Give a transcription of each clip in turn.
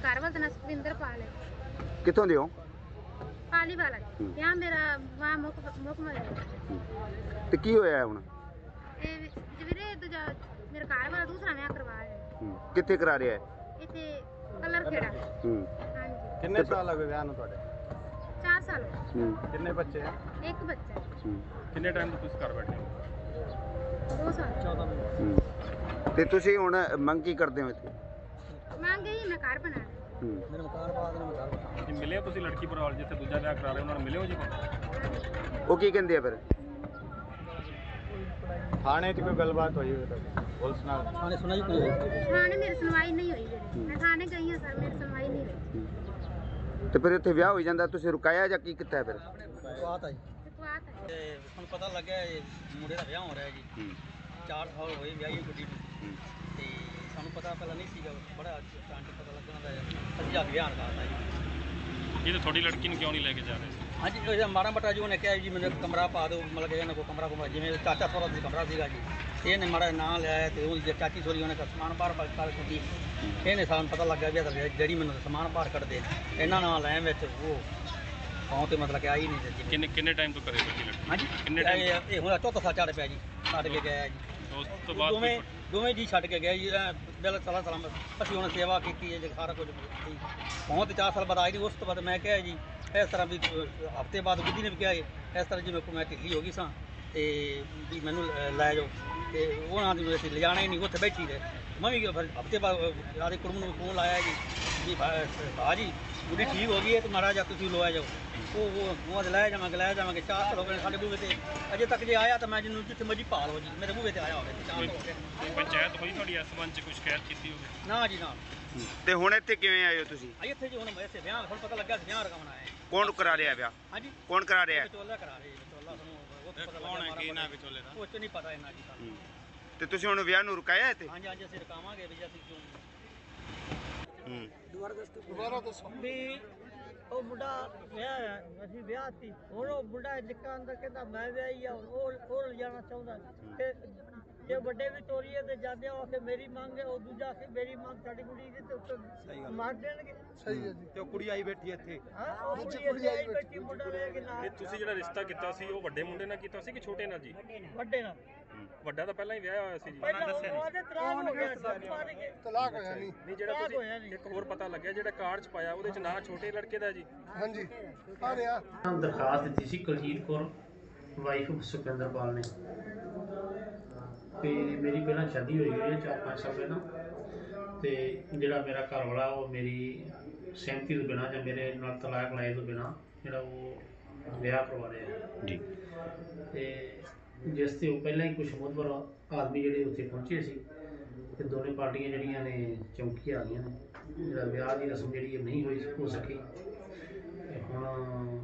घर वाला ना सुखविंदर पाल है। कितों दे हो? पाली वाला यहाँ मेरा वहाँ मुख में ते की होया हुण? जवीरे दूजा मेरा घर वाला दूसरा विआह करवा है। कित्थे करा रहा है? इत्थे कलर खेड़ा। हाँ जी। कितने साल हो गए विआह नूं तुहाडे? 4 साल हो गए। कितने बच्चे हैं? एक बच्चा है। कितने टाइम तो तुसीं घर बैठे हो? 2 साल 14 महीने। ते तुसीं हुण मंग की करदे हो इत्थे? मांग गई मैं घर बना मेरे मकान बाद ने मकान बना। जी मिले हो तुसीं लड़की परिवार जिथे दूजा विआह करा रहे उन्होंने मिले हो जी? वो की कहंदे आ फिर? थाने च कोई गलबात हुई है पुलिस नाल? थाने सुनाई कोई है? थाने मेरी सुनवाई नहीं हुई वीरे। मैं थाने गई हां सर, मेरी सुनवाई नहीं हुई। ते फिर इत्थे विआह हो जांदा तुसीं रुकाया जां की कीता फिर? बात आई बात है ਤੇ ਹੁਣ ਪਤਾ ਲੱਗਿਆ ਇਹ ਮੁੰਡੇ ਦਾ ਵਿਆਹ ਹੋ ਰਿਹਾ ਜੀ। 4 ਸਾਲ ਹੋਏ ਵਿਆਹੀ ਕੁੜੀ ਨੂੰ ਤੇ ਸਾਨੂੰ ਪਤਾ ਪਹਿਲਾਂ ਨਹੀਂ ਸੀਗਾ, ਬੜਾ ਅਚਾਨਕ ਪਤਾ ਲੱਗਣਾ ਦਾ ਅਸੀਂ ਅੱਜ ਵਿਆਹ ਕਰਦਾ ਜੀ। ਇਹ ਤਾਂ ਤੁਹਾਡੀ ਲੜਕੀ ਨੂੰ ਕਿਉਂ ਨਹੀਂ ਲੈ ਕੇ ਜਾ ਰਹੇ ਸੀ? ਹਾਂਜੀ ਉਹ ਮਾੜਾ ਮੋਟਾ ਜੀ ਉਹਨੇ ਕਿਹਾ ਜੀ ਮੈਨੂੰ ਇੱਕ ਕਮਰਾ ਪਾ ਦਿਓ, ਮਤਲਬ ਕਿ ਇਹਨਾਂ ਕੋਲ ਕਮਰਾ ਜਿਵੇਂ ਚਾਚਾ ਸਹੁਰਾ ਦਾ ਕਮਰਾ ਸੀਗਾ ਜੀ। ਇਹਨੇ ਮਾੜਾ ਨਾਂ ਲਿਆ ਤੇ ਉਹਦੀ ਚਾਚੀ ਸੋਰੀ ਉਹਨੇ ਸਮਾਨ ਬਾਹਰ ਕੱਢ ਦਿੱਤੀ। ਇਹਨੇ ਸਾਨੂੰ ਪਤਾ ਲੱਗਾ ਵੀ ਇਹਦਾ ਜਿਹੜੀ ਮੈਨੂੰ ਸਮਾਨ ਬਾਹਰ ਕੱਢਦੇ ਇਹਨਾਂ ਨਾਲ ਲੈਣ ਵਿੱਚ ਉਹ ਕੌਂ ਤੇ ਮਤਲਬ ਕਿ ਆਈ ਨਹੀਂ ਜੀ। ਕਿੰਨੇ ਟਾਈਮ ਤੋਂ ਕਰੇ ਬੱਚੀ ਲੜਕੀ? ਹਾਂਜੀ ਕਿੰਨੇ ਟਾਈਮ? ਇਹ ਹੁਣ ਚੌਥਾ ਸਾਲ ਚੜ੍ਹ ਪਿਆ ਜੀ, ਛੱਡ ਕੇ ਗਿਆ ਜੀ। ਉਸ ਤੋਂ ਬਾਅਦ ਦੋਵੇਂ ਜੀ ਛੱਡ ਕੇ ਗਏ ਜੀ। ਦਿਲ ਸਲਾ ਸਲਾਮਤ ਅਸੀਂ ਹੁਣ ਸੇਵਾ ਕੀਤੀ ਹੈ ਜੀ, ਸਾਰਾ ਕੁਝ ਕੀਤੀ। ਹੁਣ ਤੇ 4 ਸਾਲ ਬਾਅਦ ਆਈ ਨਹੀਂ। ਉਸ ਤੋਂ ਬਾਅਦ ਮੈਂ ਕਿਹਾ ਜੀ ਇਸ ਤਰ੍ਹਾਂ ਵੀ ਹਫ਼ਤੇ ਬਾਅਦ ਬੁੱਧੀ ਨੇ ਵੀ ਕਿਹਾ ਇਸ ਤਰ੍ਹਾਂ ਜਿਵੇਂ ਮੈਂ ਢਿੱਲੀ ਹੋ ਗਈ ਸਾਂ ਤੇ ਵੀ ਮੈਨੂੰ ਲੈ ਜਾਓ ਤੇ ਉਹਨਾਂ ਦੀ ਅਸੀਂ ਲਿਜਾਣਾ ਹੀ ਨਹੀਂ, ਉੱਥੇ ਬੈਠੀ ਰਹੇ। ਮੈਂ ਵੀ ਫਿਰ ਹਫ਼ਤੇ ਬਾਅਦ ਆਦੇ ਕੁੜਮ ਨੂੰ ਫੋਨ ਲਾਇਆ ਜੀ ਭਾ ਜੀ ਬੁੱਢੀ ਠੀਕ ਹੋ ਗਈ ਹੈ ਤੇ ਮਾੜਾ ਜਿਹਾ ਤੁਸੀਂ ਲਵਾਇਆ ਜਾਓ। ਉਹ ਲੈ ਜਾਵਾਂਗੇ 4 ਸਾਲ ਹੋ ਗਏ ਸਾਡੇ ਬੂਹੇ ਤੇ, ਅਜੇ ਤੱਕ ਜੇ ਆਇਆ ਤਾਂ ਮੈਂ ਜਿਹਨੂੰ ਜਿੱਥੇ ਮਰਜੀ ਭਾਲ ਹੋ ਜੀ ਮੇਰੇ ਬੂਹੇ ਤੇ ਆਇਆ ਹੋਵੇ। 4 ਸਾਲ ਹੋ ਗਏ। ਪੰਚਾਇਤ ਹੋਈ ਤੁਹਾਡੀ ਇਸ ਸੰਬੰਧ 'ਚ ਕੋਈ ਸ਼ਿਕਾਇਤ ਕੀਤੀ ਹੋਵੇ? ਨਾ ਜੀ ਨਾ। ਤੇ ਹੁਣ ਇੱਥੇ ਕਿਵੇਂ ਆਏ ਹੋ ਤੁਸੀਂ? ਇੱਥੇ ਜੀ ਹੁਣ ਇੱਥੇ ਵਿਆਹ ਹੁਣ ਪਤਾ ਲੱਗਿਆ ਵਿਆਹ ਰਕਾਉਣਾ ਹੈ। ਕੌਣ ਕਰਾ ਰਿਹਾ ਵਿਆਹ? ਹਾਂਜੀ ਕੌਣ ਕਰਾ ਰਿਹਾ? ਵਿਚੋਲਾ ਕਰਾ ਰਹੇ ਵਿਚੋਲਾ ਸਾਨੂੰ ਉਹ ਪਤਾ ਕੌਣ ਹੈ ਕੀ ਨਾ ਵਿਚੋਲੇ ਦਾ? ਕੁਝ ਨਹੀਂ ਪਤਾ ਇਹਨਾਂ ਜੀ ਸਾਨੂੰ। ਤੇ ਤੁਸੀਂ ਹੁਣ ਵਿਆਹ ਨੂੰ ਰੁਕਾਇਆ ਇੱਥੇ? ਹਾਂਜੀ ਹਾਂਜੀ ਅਸੀਂ ਰਕਾਵਾਂਗੇ ਵੀ ਅਸੀਂ ਕਿਉਂ ਦੁਬਾਰਾ ਦੱਸੋ ਵੀ ਉਹ ਮੁੰਡਾ ਵਿਆਹ ਅਸੀਂ ਵਿਆਹ ਸੀ। ਹੁਣ ਉਹ ਮੁੰਡਾ ਨਿੱਕਾ ਅੰਦਰ ਕਹਿੰਦਾ ਮੈਂ ਵਿਆਹੀ ਆ, ਉਹ ਲਿਜਾਣਾ ਚਾਹੁੰਦਾ ਤੇ ਜੇ ਵੱਡੇ ਵੀ ਤੋਰੀਏ ਤੇ ਜਾਂਦੇ ਹੋ ਕਿ ਮੇਰੀ ਮੰਗ ਹੈ, ਉਹ ਦੂਜਾ ਕਿ ਮੇਰੀ ਮੰਗ ਸਾਡੀ ਕੁੜੀ ਦੀ ਤੇ ਉੱਤੇ ਮਾਰ ਦੇਣਗੇ। ਸਹੀ ਹੈ ਜੀ। ਤੇ ਉਹ ਕੁੜੀ ਆਈ ਬੈਠੀ ਇੱਥੇ? ਹਾਂ ਉਹ ਕੁੜੀ ਆਈ ਬੈਠੀ ਮੁੰਡਾ ਲੈ ਕੇ ਨਾਲ। ਤੇ ਤੁਸੀਂ ਜਿਹੜਾ ਰਿਸ਼ਤਾ ਕੀਤਾ ਸੀ ਉਹ ਵੱਡੇ ਮੁੰਡੇ ਨਾਲ ਕੀਤਾ ਸੀ ਕਿ ਛੋਟੇ ਨਾਲ ਜੀ? ਵੱਡੇ ਨਾਲ। ਵੱਡਾ ਤਾਂ ਪਹਿਲਾਂ ਹੀ ਵਿਆਹ ਹੋਇਆ ਸੀ ਜੀ। ਪਹਿਲਾਂ ਉਹਦੇ ਤਲਾਕ ਹੋ ਗਿਆ ਸੀ, ਮਾਰ ਕੇ ਤਲਾਕ ਹੋਇਆ ਨਹੀਂ ਜਿਹੜਾ ਤਲਾਕ ਹੋਇਆ ਤੁਸੀਂ ਨਹੀਂ। ਇੱਕ ਹੋਰ ਪਤਾ ਲੱਗਿਆ ਜਿਹੜਾ ਕਾਰਡ 'ਚ ਪਾਇਆ ਉਹਦੇ 'ਚ ਨਾਂ ਛੋਟੇ ਲੜਕੇ ਦਾ ਜੀ? ਹਾਂਜੀ ਆ ਰਿਹਾ। ਦਰਖਾਸਤ ਦਿੱਤੀ ਸੀ ਕੁਲਜੀਤ ਕੌਰ ਵਾਈਫ ਸੁਖਵਿੰਦਰ ਪਾਲ ਨੇ ਤੇ ਮੇਰੀ ਪਹਿਲਾਂ ਸ਼ਾਦੀ ਹੋਈ ਹੈ 4-5 ਸਾਲ ਪਹਿਲਾਂ। ਤੇ ਜਿਹੜਾ ਮੇਰਾ ਘਰ ਵਾਲਾ ਉਹ ਮੇਰੀ ਸਹਿਮਤੀ ਤੋਂ ਬਿਨਾਂ ਜਾਂ ਮੇਰੇ ਨਾਲ ਤਲਾਕ ਲਾਏ ਤੋਂ ਬਿਨਾਂ ਜਿਹੜਾ ਉਹ ਵਿਆਹ ਕਰਵਾ ਰਿਹਾ ਜੀ। ਤੇ ਜਿਸ ਤੇ ਉਹ ਪਹਿਲਾਂ ਹੀ ਕੁਛ ਮੁਤਬਰ ਆਦਮੀ ਜਿਹੜੇ ਉੱਥੇ ਪਹੁੰਚੇ ਸੀ ਤੇ ਦੋਨੇ ਪਾਰਟੀਆਂ ਜਿਹੜੀਆਂ ਨੇ ਚੌਂਕੀ ਆ ਗਈਆਂ ਨੇ। ਜਿਹੜਾ ਵਿਆਹ ਦੀ ਰਸਮ ਜਿਹੜੀ ਨਹੀਂ ਹੋਈ ਹੋ ਸਕੀ। ਹੁਣ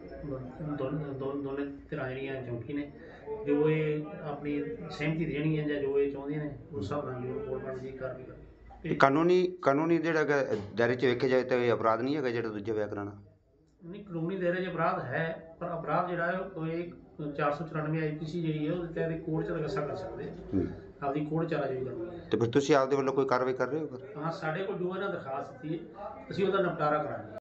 ਦੋਨੇ ਧਿਰਾਂ ਜਿਹੜੀਆਂ ਚੌਂਕੀ ਨੇ ਜੋ ਇਹ ਆਪਣੀ ਸਹਿਮਤੀ ਦੇਣਗੀਆਂ ਜਾਂ ਜੋ ਇਹ ਚਾਹੁੰਦੀਆਂ ਨੇ ਉਸ ਹਿਸਾਬ ਨਾਲ ਜੋ ਗੌਰਮੈਂਟ ਦੀ ਕਾਰਵਾਈ ਕਰੇਗੀ। ਕਾਨੂੰਨੀ ਜਿਹੜਾ ਦਾਇਰੇ 'ਚ ਵੇਖਿਆ ਜਾਏ ਤਾਂ ਇਹ ਅਪਰਾਧ ਨਹੀਂ ਹੈਗਾ ਜਿਹੜਾ ਦੂਜਾ ਵਿਆਹ ਕਰਾਉਣਾ? ਨਹੀਂ, ਕਾਨੂੰਨੀ ਦਾਇਰੇ 'ਚ ਅਪਰਾਧ ਹੈ ਪਰ ਅਪਰਾਧ ਜਿਹੜਾ ਹੈ ਉਹ 494 IPC ਜਿਹੜੀ ਹੈ ਉਹਦੇ ਤਹਿਤ ਕੋਰਟ 'ਚ ਰਗਸਾ ਕਰ ਸਕਦੇ ਆਪਦੀ ਕੋਰਟ ਚਾਰਾਜੋਈ ਕਰਨੀ ਹੈ। ਤੇ ਫਿਰ ਤੁਸੀਂ ਆਪਦੇ ਵੱਲੋਂ ਕੋਈ ਕਾਰਵਾਈ ਕਰ ਰਹੇ ਹੋ? ਹਾਂ ਸਾਡੇ ਕੋਲ ਜੋ ਇਹਨਾਂ ਦਰਖਾਸਤ ਦਿੱਤੀ ਹੈ ਅਸੀਂ ਉਹਦਾ ਨਿਪਟਾਰਾ ਕਰਾਂਗੇ।